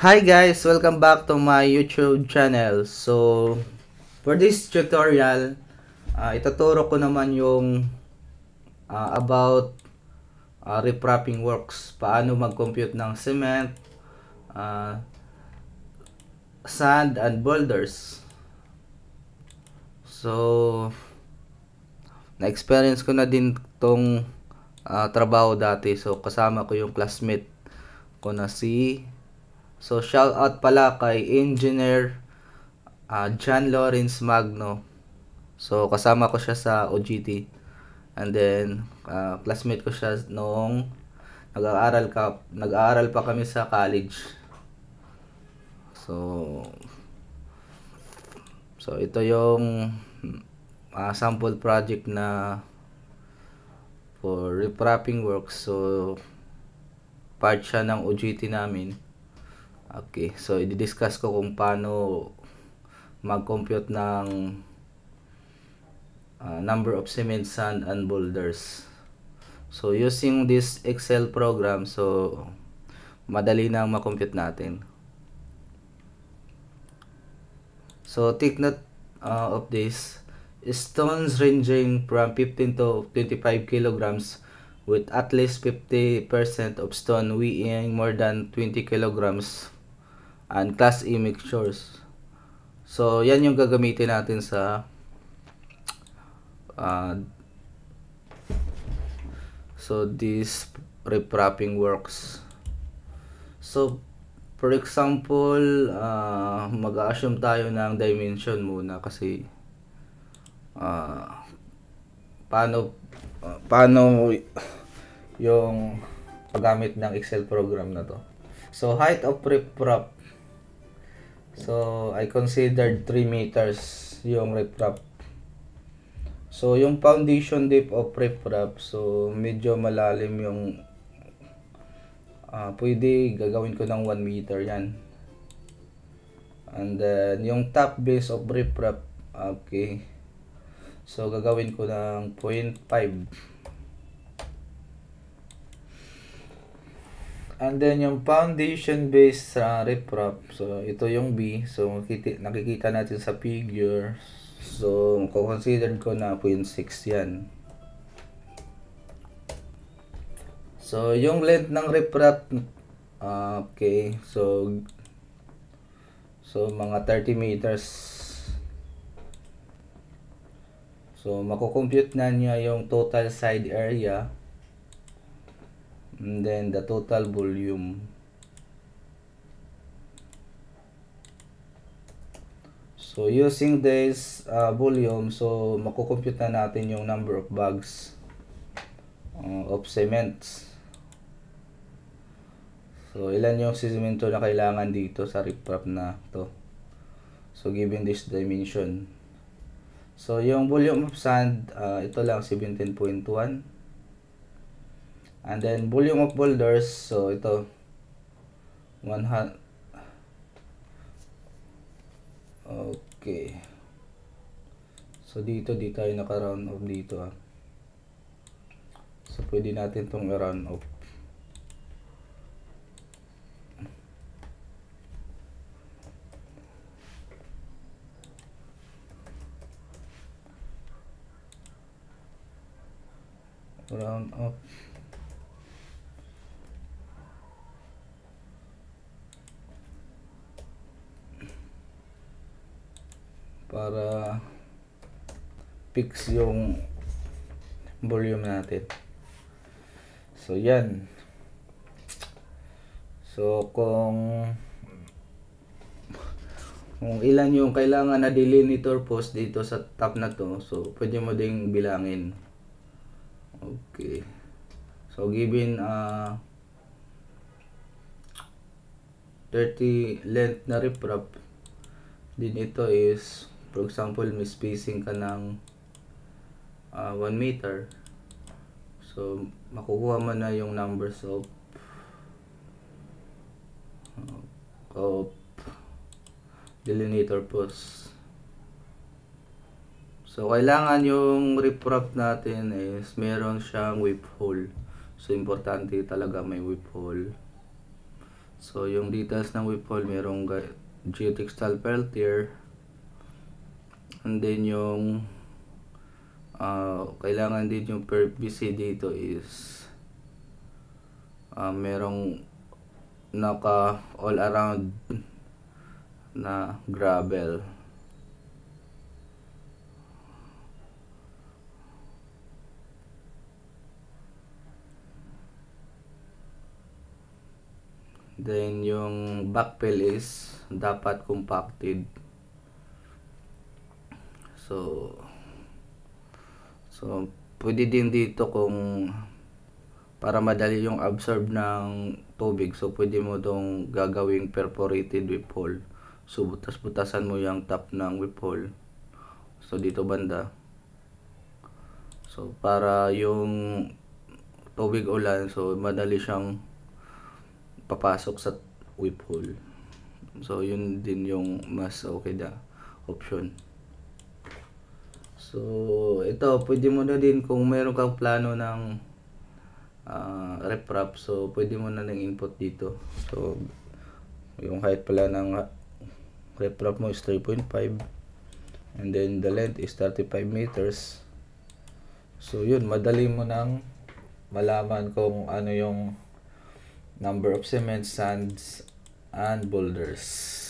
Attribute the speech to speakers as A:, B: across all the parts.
A: Hi guys, welcome back to my YouTube channel. So, for this tutorial, ituturo ko naman yung about riprapping works. Paano mag-compute ng cement, uh, sand, and boulders. So, na-experience ko na din tong trabaho dati. So, kasama ko yung classmate ko na So, shout out pala kay Engineer John Lawrence Magno. So, kasama ko siya sa OGT. And then, classmate ko siya noong nag-aaral pa kami sa college. So, ito yung sample project na for riprapping works. So, part siya ng OGT namin. Okay, so i-discuss ko kung paano mag-compute ng number of cement, sand, and boulders. So using this Excel program, so madali na ma-compute natin. So take note of this. Stones ranging from 15 to 25 kilograms with at least 50% of stone weighing more than 20 kilograms and class E mixtures. So yan yung gagamitin natin sa this riprapping works. So for example, mag-assume tayo ng dimension muna kasi paano yung paggamit ng Excel program na to. So height of riprap. So I considered 3 meters yung riprap. So yung foundation depth of riprap, so medyo malalim yung pwede gagawin ko ng 1 meter yan. And then yung top base of riprap, okay, so gagawin ko ng 0.5. And then yung foundation base sa riprap, so ito yung B. So nakikita natin sa figure. So consider ko na 0.6 yan. So yung length ng riprap, okay, so mga 30 meters. So mako-compute na niya yung total side area and then the total volume. So using this volume, so mako-compute na natin yung number of bags of cements. So ilan yung semento na kailangan dito sa riprap na to. So given this dimension. So yung volume of sand, ito lang 17.1. And then volume of boulders, so ito 100. Okay. So dito di tayo naka-round off dito . So pwede natin tong i-round off. Round off. Para fix yung volume natin. So yan. So kung ilan yung kailangan na delimiter post dito sa top na to, so pwede mo ding bilangin. Okay. So given 30 length na riprap, din ito is, for example, may spacing ka ng 1 meter. So makukuha mo na yung numbers of delineator posts. So kailangan yung riprap natin is meron siyang whip hole. So importante talaga may whip hole. So yung details ng whip hole, merong geotextile peltier, and then yung kailangan din yung PVC dito is merong naka all around na gravel. Then yung backfill is dapat compacted. So pwede din dito kung para madali yung absorb ng tubig. So pwede mo dong gagawing perforated whip hole. So butas-butasan mo yung top ng whip hole. So dito banda. So para yung tubig ulan, so madali siyang papasok sa whip hole. So yun din yung mas okay na option. So ito, pwede mo na din kung meron kang plano ng riprap, so pwede mo na nang input dito. So yung height pala ng riprap mo is 3.5, and then the length is 35 meters. So yun, madali mo nang malaman kung ano yung number of cement, sands, and boulders.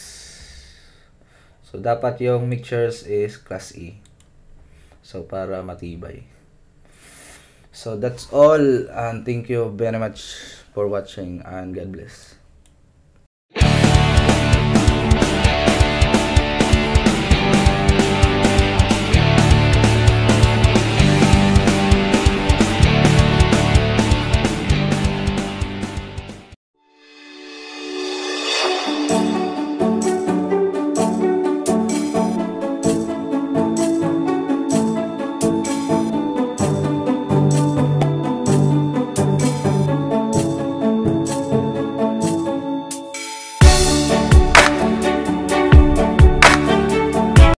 A: So dapat yung mixtures is class E, so para matibay. So that's all, and thank you very much for watching, and God bless.